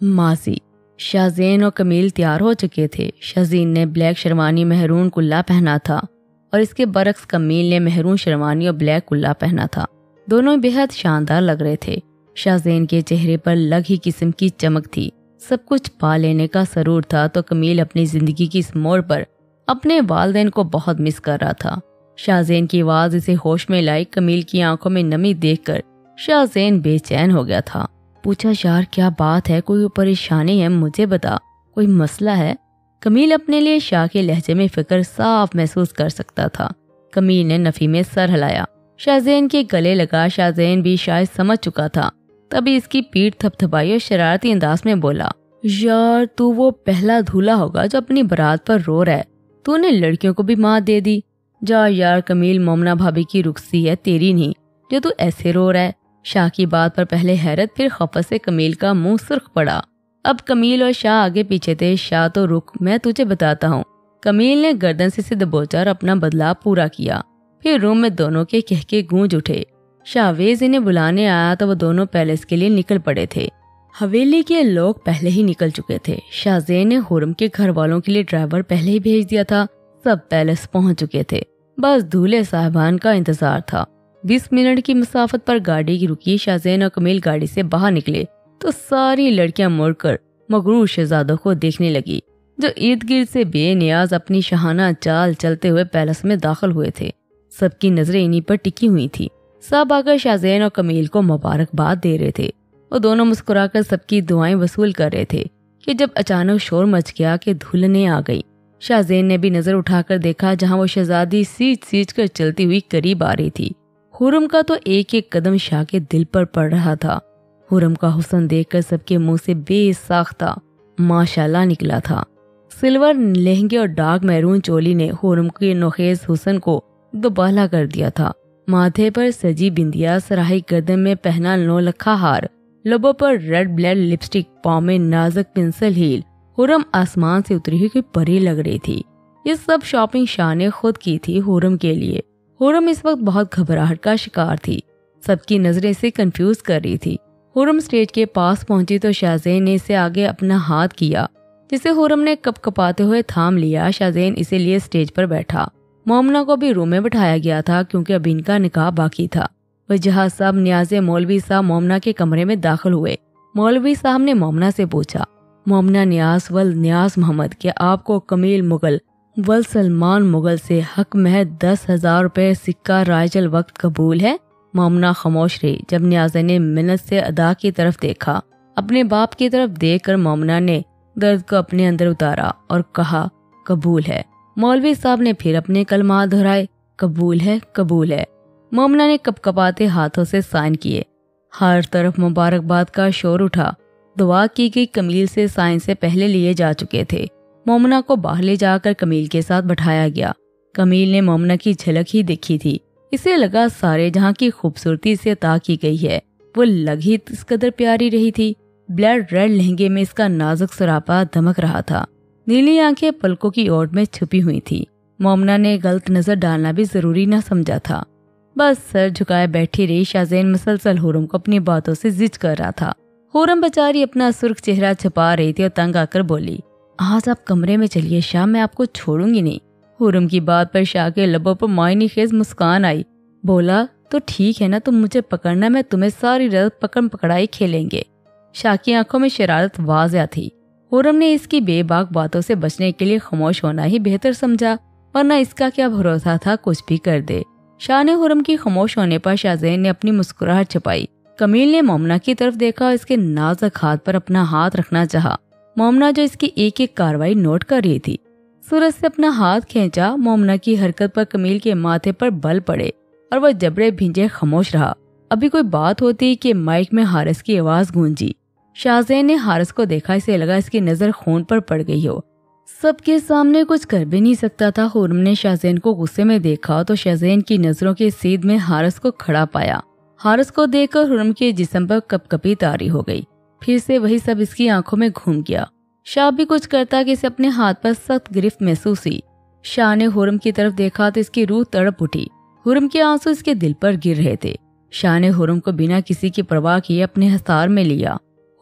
मासी। शाहज़ेन और कमील तैयार हो चुके थे। शाहज़ीन ने ब्लैक शेरवानी महरून कुल्ला पहना था और इसके बरक्स कमील ने महरून शेरवानी और ब्लैक कुल्ला पहना था। दोनों बेहद शानदार लग रहे थे। शाहज़ेन के चेहरे पर अलग ही किस्म की चमक थी। सब कुछ पा लेने का सरूर था तो कमील अपनी जिंदगी की इस मोड़ पर अपने वालिदैन को बहुत मिस कर रहा था। शाहज़ेन की आवाज़ इसे होश में लाई। कमील की आंखों में नमी देखकर शाहज़ेन बेचैन हो गया था। पूछा, यार क्या बात है, कोई परेशानी है, मुझे बता, कोई मसला है? कमील अपने लिए शाह के लहजे में फिक्र साफ महसूस कर सकता था। कमील ने नफी में सर हिलाया, शाहज़ेन के गले लगा। शाहज़ेन भी शायद समझ चुका था, तभी इसकी पीठ थपथपाई और शरारती अंदाज में बोला, यार तू वो पहला दूल्हा होगा जो अपनी बारात पर रो रहा है। तूने लड़कियों को भी मात दे दी। जा यार कमील, मोमना भाभी की रुखसी है, तेरी नहीं, जो तू ऐसे रो रहा है। शाह की बात पर पहले हैरत फिर खफत से कमील का मुंह सुर्ख पड़ा। अब कमील और शाह आगे पीछे थे। शाह तो रुक, मैं तुझे बताता हूँ। कमील ने गर्दन से दबोचकर अपना बदलाव पूरा किया। फिर रूम में दोनों के कहके गूंज उठे। शाहवेज इन्हें बुलाने आया तो वो दोनों पैलेस के लिए निकल पड़े थे। हवेली के लोग पहले ही निकल चुके थे। शाहज़ेन ने हुरम के घर वालों के लिए ड्राइवर पहले ही भेज दिया था। सब पैलेस पहुंच चुके थे, बस दूल्हे साहबान का इंतजार था। 20 मिनट की मुसाफत पर गाड़ी की रुकी। शाहज़ेन और कमील गाड़ी से बाहर निकले तो सारी लड़कियां मुड़कर मगरूर शहजादों को देखने लगी, जो इर्द गिर्द से बेनियाज अपनी शाहाना चाल चलते हुए पैलेस में दाखिल हुए थे। सबकी नजरें इन्हीं पर टिकी हुई थी। सब आकर शाहज़ेन और कमील को मुबारकबाद दे रहे थे। वो दोनों मुस्कुराकर सबकी दुआएं वसूल कर रहे थे कि जब अचानक शोर मच गया कि दुल्हनें आ गई। शाहज़ेन ने भी नजर उठाकर देखा जहां वो शहजादी सींच सींच कर चलती हुई करीब आ रही थी। हुरम का तो एक एक कदम शाह के दिल पर पड़ रहा था। हुरम का हुस्न देखकर सबके मुंह से बेसाख्ता माशाल्लाह निकला था। सिल्वर लहंगे और डार्क मैरून चोली ने हुरम के नोखेज हुस्न को दुबाला कर दिया था। माथे पर सजी बिंदिया, सराही गर्दन में पहना 9 लखा हार, लबों पर रेड ब्लेड लिपस्टिक, पाँव में नाजुक पेंसिल हील। हुरम आसमान से उतरी हुई कोई परी लग रही थी। ये सब शॉपिंग शाह ने खुद की थी हुरम के लिए। हुरम इस वक्त बहुत घबराहट का शिकार थी। सबकी नजरें इसे कंफ्यूज कर रही थी। हुरम स्टेज के पास पहुंची तो शाहज़ेन ने इसे आगे अपना हाथ किया, जिसे हुरम ने कपकपाते हुए थाम लिया। शाहज़ेन इसे लिए स्टेज पर बैठा। मोमना को भी रूम में बिठाया गया था क्योंकि अभी इनका निकाह बाकी था। वजह सब न्याज़े मौलवी साहब मोमना के कमरे में दाखिल हुए। मौलवी साहब ने मोमना से पूछा, मोमना न्याज वल न्याज मोहम्मद, क्या आपको कमील मुगल वल सलमान मुगल से हक महज 10,000 रुपए सिक्का राइजल वक्त कबूल है? मोमना खामोश रही। जब न्याज़े ने मिन्नत से अदा की तरफ देखा, अपने बाप की तरफ देखकर मोमना ने दर्द को अपने अंदर उतारा और कहा, कबूल है। मौलवी साहब ने फिर अपने कलमात दोहराए, कबूल है, कबूल है। मोमना ने कपकपाते हाथों से साइन किए। हर तरफ मुबारकबाद का शोर उठा। दुआ की गई। कमील से साइन से पहले लिए जा चुके थे। मोमना को बाहर ले जाकर कमील के साथ बैठाया गया। कमील ने मोमना की झलक ही देखी थी। इसे लगा सारे जहां की खूबसूरती से अता की गई है वो लग ही इस कदर प्यारी रही थी। ब्लड रेड लहंगे में इसका नाजुक सरापा दमक रहा था। नीली आंखें पलकों की ओट में छुपी हुई थी। मोमना ने गलत नजर डालना भी जरूरी न समझा था। बस सर झुकाए बैठी रही। शाहज़ेन मुसलसल हुरम को अपनी बातों से जिद कर रहा था। हुरम बेचारी अपना सुर्ख चेहरा छुपा रही थी और तंग आकर बोली, आज आप कमरे में चलिए शाह, मैं आपको छोड़ूंगी नहीं। हुरम की बात पर शाह के लबों पर मायनी खेज मुस्कान आई। बोला, तो ठीक है ना, तुम मुझे पकड़ना, मैं तुम्हें सारी रात पकड़ पकड़ाई खेलेंगे। शाह की आंखों में शरारत वाज़िया थी। हुरम ने इसकी बेबाक बातों से बचने के लिए खामोश होना ही बेहतर समझा, वरना इसका क्या भरोसा था कुछ भी कर दे। शाह ने हुरम की खामोश होने पर शाहज़ेन ने अपनी मुस्कुराहट छुपाई। कमील ने मोमना की तरफ देखा और इसके नाजुक हाथ पर अपना हाथ रखना चाहा। मोमना जो इसकी एक एक कार्रवाई नोट कर रही थी, सूरज से अपना हाथ खींचा। मोमना की हरकत पर कमील के माथे पर बल पड़े और वह जबड़े भिंजे खामोश रहा। अभी कोई बात होती कि माइक में हारिस की आवाज गूंजी। शाहज़ेन ने हारिस को देखा। इसे लगा इसकी नजर खून पर पड़ गई हो। सबके सामने कुछ कर भी नहीं सकता था। हुरम ने शाहज़ेन को गुस्से में देखा तो शाहज़ेन की नजरों के सीध में हारिस को खड़ा पाया। हारिस को देखकर हुरम के जिस्म पर कपकपी तारी हो गई। फिर से वही सब इसकी आंखों में घूम गया। शाह भी कुछ करता कि इसे अपने हाथ पर सख्त गिरफ्त महसूस हुई। शाह ने हुरम की तरफ देखा तो इसकी रूह तड़प उठी। हुरम के आंसू इसके दिल पर गिर रहे थे। शाह ने हुरम को बिना किसी की परवाह किए अपने हस्तार में लिया।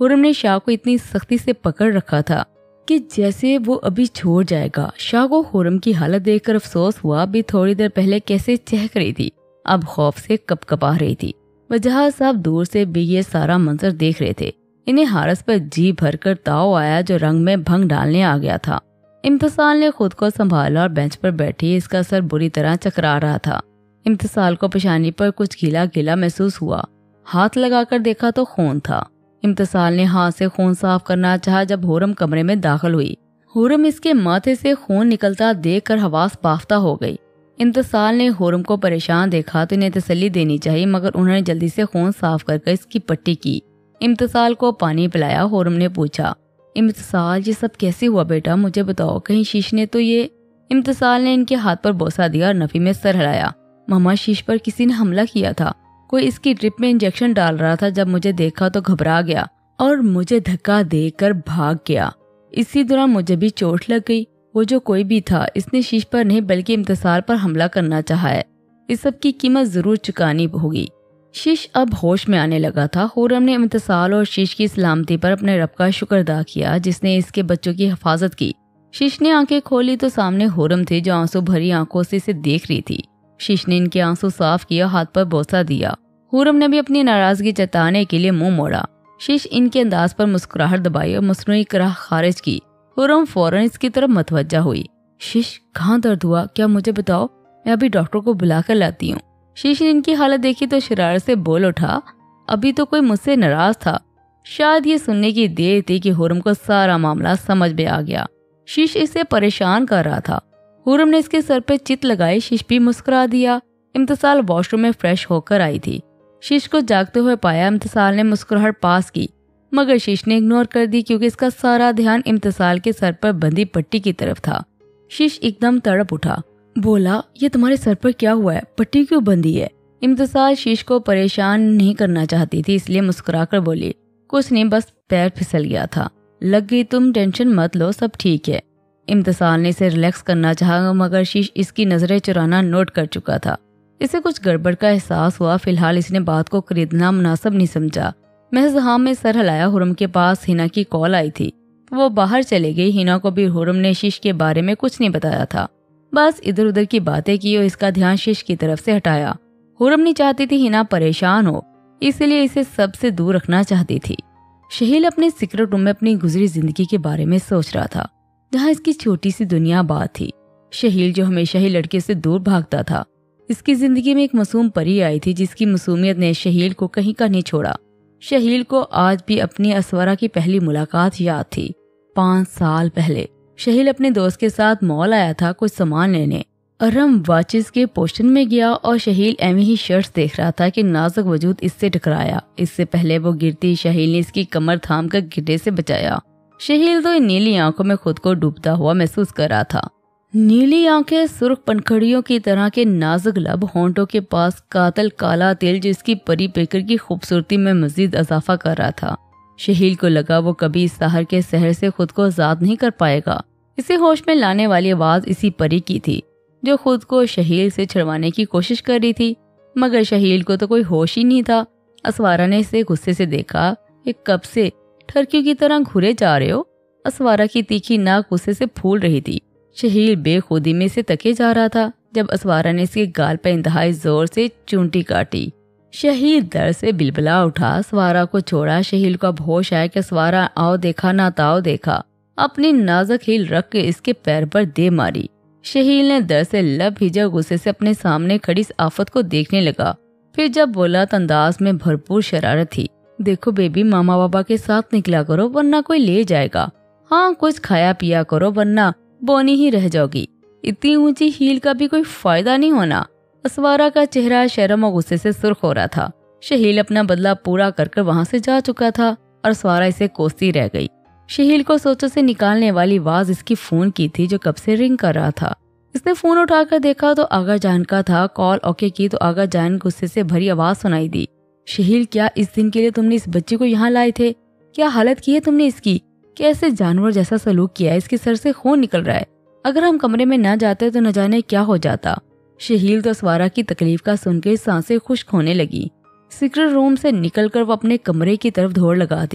खुर्रम ने शाह को इतनी सख्ती से पकड़ रखा था कि जैसे वो अभी छोड़ जाएगा। शाह को खुर्रम की हालत देखकर अफसोस हुआ। अभी थोड़ी देर पहले कैसे चहक रही थी, अब खौफ से कपकपा रही थी। वजह साहब दूर से भी ये सारा मंजर देख रहे थे। इन्हें हारस पर जी भरकर ताव आया जो रंग में भंग डालने आ गया था। इम्तिसाल ने खुद को संभाला और बेंच पर बैठी इसका सर बुरी तरह चकरा रहा था। इम्तिसाल को पेशानी पर कुछ गीला गीला महसूस हुआ। हाथ लगाकर देखा तो खून था। इम्तिसाल ने हाथ से खून साफ करना चाहा जब खुर्रम कमरे में दाखिल हुई। खुर्रम इसके माथे से खून निकलता देखकर हवास बाफ्ता हो गई। इम्तिसाल ने खुर्रम को परेशान देखा तो इन्हें तसल्ली देनी चाहिए, मगर उन्होंने जल्दी से खून साफ करके इसकी पट्टी की। इम्तिसाल को पानी पिलाया। खुर्रम ने पूछा, इम्तिसाल ये सब कैसे हुआ बेटा, मुझे बताओ, कहीं शीश ने तो ये। इम्तिसाल ने इनके हाथ पर बोसा दिया और नफी में सर हिलाया। मामा शीश पर किसी ने हमला किया था, कोई इसकी ड्रिप में इंजेक्शन डाल रहा था। जब मुझे देखा तो घबरा गया और मुझे धक्का देकर भाग गया। इसी दौरान मुझे भी चोट लग गई। वो जो कोई भी था इसने शीश पर नहीं बल्कि इम्तिसाल पर हमला करना चाहा है। इस सब की कीमत जरूर चुकानी होगी। शीश अब होश में आने लगा था। खुर्रम ने इम्तिसाल और शीश की सलामती पर अपने रब का शुक्र अदा किया जिसने इसके बच्चों की हिफाजत की। शीश ने आंखें खोली तो सामने खुर्रम थी जो आंसू भरी आंखों से इसे देख रही थी। शीश ने इनके आंसू साफ किया, हाथ पर बोसा दिया। खुर्रम ने भी अपनी नाराजगी जताने के लिए मुंह मोड़ा। शीश इनके अंदाज पर मुस्कुराहट दबाई और मसनूई कराह खारिज की। खुर्रम फौरन इसकी तरफ मतवज्जा हुई। शीश कहाँ दर्द हुआ, क्या मुझे बताओ, मैं अभी डॉक्टर को बुलाकर लाती हूँ। शीश ने इनकी हालत देखी तो शरारत से बोल उठा, अभी तो कोई मुझसे नाराज था। शायद ये सुनने की देर थी कि खुर्रम को सारा मामला समझ में आ गया। शीश इसे परेशान कर रहा था। खुर्रम ने इसके सर पे चित लगाई। शीश भी मुस्कुरा दिया। इम्तिसाल वॉशरूम में फ्रेश होकर आई थी। शीश को जागते हुए पाया। इम्तिसाल ने मुस्कुराहट पास की, मगर शीश ने इग्नोर कर दी क्योंकि इसका सारा ध्यान इम्तिसाल के सर पर बंधी पट्टी की तरफ था। शीश एकदम तड़प उठा, बोला, ये तुम्हारे सर पर क्या हुआ है, पट्टी क्यों बंधी है? इम्तिसाल शीश को परेशान नहीं करना चाहती थी इसलिए मुस्कुराकर बोली, कुछ नहीं, बस पैर फिसल गया था, लग गई, तुम टेंशन मत लो, सब ठीक है। इम्तिसाल ने इसे रिलैक्स करना चाहा मगर शीश इसकी नजरें चुराना नोट कर चुका था। इसे कुछ गड़बड़ का एहसास हुआ। फिलहाल इसने बात को खरीदना मुनासिब नहीं समझा। महज हाँ में सर हिलाया। खुर्रम के पास हिना की कॉल आई थी, वो बाहर चले गई। हिना को भी खुर्रम ने शीश के बारे में कुछ नहीं बताया था, बस इधर उधर की बातें की और इसका ध्यान शीश की तरफ से हटाया। खुर्रम नहीं चाहती थी हिना परेशान हो, इसलिए इसे सबसे दूर रखना चाहती थी। शहील अपने सीक्रेट रूम में अपनी गुजरी जिंदगी के बारे में सोच रहा था, जहाँ इसकी छोटी सी दुनिया आबाद थी। शहील जो हमेशा ही लड़के से दूर भागता था, इसकी जिंदगी में एक मासूम परी आई थी जिसकी मासूमियत ने शहील को कहीं का नहीं छोड़ा। शहील को आज भी अपनी अस्वरा की पहली मुलाकात याद थी। 5 साल पहले शहील अपने दोस्त के साथ मॉल आया था कुछ सामान लेने। अरम वाचेस के पोर्शन में गया और शहील एवं ही शर्ट्स देख रहा था कि नाजुक वजूद इससे टकराया। इससे पहले वो गिरती शहील ने इसकी कमर थाम कर गिरने से बचाया। शहील तो इन नीली आंखों में खुद को डूबता हुआ महसूस कर रहा था। नीली आंखें, सुर्ख पंखड़ियों की तरह के नाजुक लब, होंठों के पास कातल काला तिल जो इसकी परी पेकर की खूबसूरती में मजीद इजाफा कर रहा था। शहील को लगा वो कभी इस शहर के शहर से खुद को आजाद नहीं कर पाएगा। इसे होश में लाने वाली आवाज इसी परी की थी जो खुद को शहील से छुड़वाने की कोशिश कर रही थी, मगर शहील को तो कोई होश ही नहीं था। अस्वारा ने इसे गुस्से से देखा, ये कब से ठरकियों की तरह घुरे जा रहे हो? अस्वारा की तीखी नाक गुस्से से फूल रही थी। शहील बेखुदी में से तके जा रहा था जब अस्वारा ने इसके गाल पर इंतहाई जोर से चूंटी काटी। शहील दर्द से बिलबिला उठा, अस्वारा को छोड़ा। शहील को अब होश आया कि अस्वारा आओ देखा ना ताओ देखा, अपनी नाजुक हील रख के इसके पैर पर दे मारी। शहील ने दर्द से लब भिजा गुस्से से अपने सामने खड़ी इस आफत को देखने लगा। फिर जब बोला तो अंदाज में भरपूर शरारत थी, देखो बेबी, मामा बाबा के साथ निकला करो वरना कोई ले जाएगा। हाँ, कुछ खाया पिया करो वरना बोनी ही रह जाओगी। इतनी ऊंची हील का भी कोई फायदा नहीं होना। अस्वारा का चेहरा शर्म और गुस्से से सुर्ख हो रहा था। शहील अपना बदला पूरा कर वहां से जा चुका था और अस्वारा इसे कोसती रह गई। शहील को सोचों से निकालने वाली आवाज इसकी फोन की थी जो कब से रिंग कर रहा था। इसने फोन उठाकर देखा तो आगा जान का था। कॉल ओके की तो आगा जान गुस्से से भरी आवाज सुनाई दी, शहील क्या इस दिन के लिए तुमने इस बच्चे को यहाँ लाए थे? क्या हालत की है तुमने इसकी? कैसे जानवर जैसा सलूक किया है? इसके सर से खून निकल रहा है। अगर हम कमरे में न जाते तो न जाने क्या हो जाता। शहील तो अस्वारा की तकलीफ का सुनकर सांसें खुश्क होने लगी। सीक्रेट रूम से निकलकर वो अपने कमरे की तरफ दौड़ लगा दी।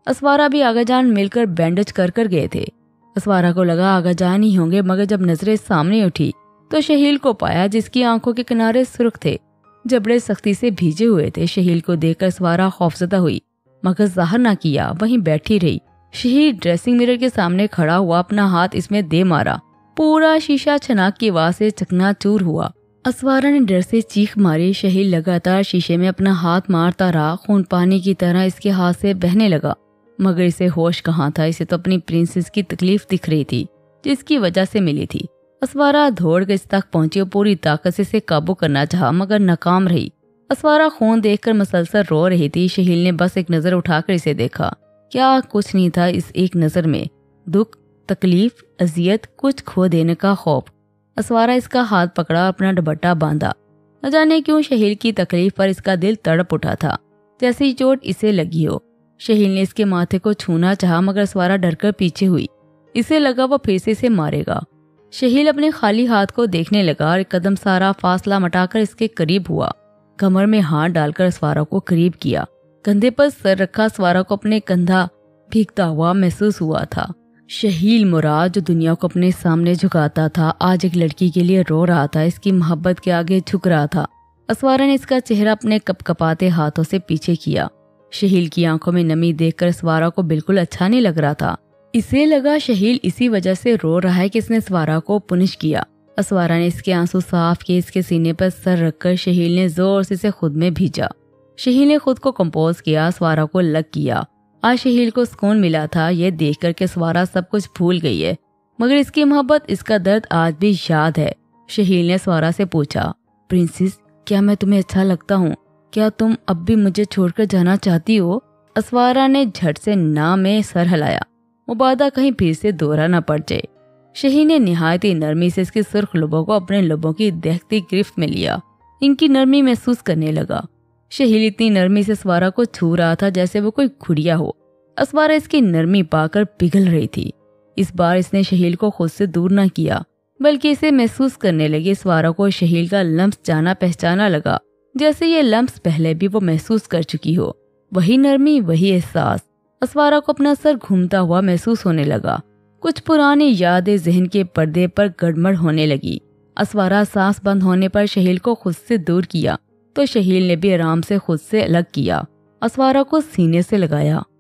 असवारा भी आगाजान मिलकर बैंडेज कर कर गए थे। असवारा को लगा आगाजान ही होंगे, मगर जब नजरें सामने उठी तो शहील को पाया, जिसकी आंखों के किनारे सुर्ख थे, जबड़े सख्ती से भीजे हुए थे। शहील को देखकर असवारा खौफजदा हुई, मगर जाहिर ना किया, वहीं बैठी रही। शहील ड्रेसिंग मिरर के सामने खड़ा हुआ, अपना हाथ इसमें दे मारा। पूरा शीशा छनाक की आवाज से चकनाचूर हुआ। असवारा ने डर से चीख मारी। शहील लगातार शीशे में अपना हाथ मारता रहा। खून पानी की तरह इसके हाथ से बहने लगा, मगर इसे होश कहाँ था। इसे तो अपनी प्रिंसेस की तकलीफ दिख रही थी, जिसकी वजह से मिली थी। असवारा दौड़ कर इस तक पहुंची और पूरी ताकत से इसे काबू करना चाहा, मगर नाकाम रही। असवारा खून देखकर मसलसल रो रही थी। शहील ने बस एक नजर उठाकर इसे देखा। क्या कुछ नहीं था इस एक नजर में, दुख, तकलीफ, अजियत, कुछ खो देने का खौफ। असवारा इसका हाथ पकड़ा और अपना दुपट्टा बांधा। न जाने क्यों शहील की तकलीफ पर इसका दिल तड़प उठा था, जैसे ही चोट इसे लगी हो। शहील ने इसके माथे को छूना चाहा, मगर असवारा डरकर पीछे हुई। इसे लगा वो फिर से इसे मारेगा। शहील अपने खाली हाथ को देखने लगा और एक कदम सारा फासला मटाकर इसके करीब हुआ। कमर में हाथ डालकर असवारा को करीब किया। कंधे पर सर रखा असवारा को अपने कंधा भीगता हुआ महसूस हुआ था। शहील मुराद, जो दुनिया को अपने सामने झुकाता था, आज एक लड़की के लिए रो रहा था, इसकी मोहब्बत के आगे झुक रहा था। असवारा ने इसका चेहरा अपने कपकपाते हाथों से पीछे किया। शहील की आंखों में नमी देखकर असवारा को बिल्कुल अच्छा नहीं लग रहा था। इसे लगा शहील इसी वजह से रो रहा है कि इसने असवारा को पुनिश किया। असवारा ने इसके आंसू साफ किए। इसके सीने पर सर रखकर शहील ने जोर से इसे खुद में भींचा। शहील ने खुद को कंपोज किया, असवारा को लग किया। आज शहील को सुकून मिला था, यह देखकर कि असवारा सब कुछ भूल गई है, मगर इसकी मोहब्बत, इसका दर्द आज भी याद है। शहील ने असवारा से पूछा, प्रिंसेस, क्या मैं तुम्हें अच्छा लगता हूँ? क्या तुम अब भी मुझे छोड़कर जाना चाहती हो? असवारा ने झट से ना में सर हिलाया, मुबादा कहीं फिर से दोहरा न पड़ जाए। शहील ने निहायत ही नरमी से इसके सुर्ख लबों को अपने लबों की दहकती गिरफ्त में लिया। इनकी नरमी महसूस करने लगा। शहील इतनी नरमी से असवारा को छू रहा था जैसे वो कोई खुड़िया हो। असवारा इसकी नरमी पाकर पिघल रही थी। इस बार इसने शहील को खुद से दूर न किया, बल्कि इसे महसूस करने लगी। असवारा को शहील का लम्स जाना पहचाना लगा, जैसे ये लम्स पहले भी वो महसूस कर चुकी हो। वही नरमी, वही एहसास। असवारा को अपना सर घूमता हुआ महसूस होने लगा। कुछ पुरानी यादें जहन के पर्दे पर गड़बड़ होने लगी। असवारा सांस बंद होने पर शहील को खुद से दूर किया, तो शहील ने भी आराम से खुद से अलग किया। असवारा को सीने से लगाया।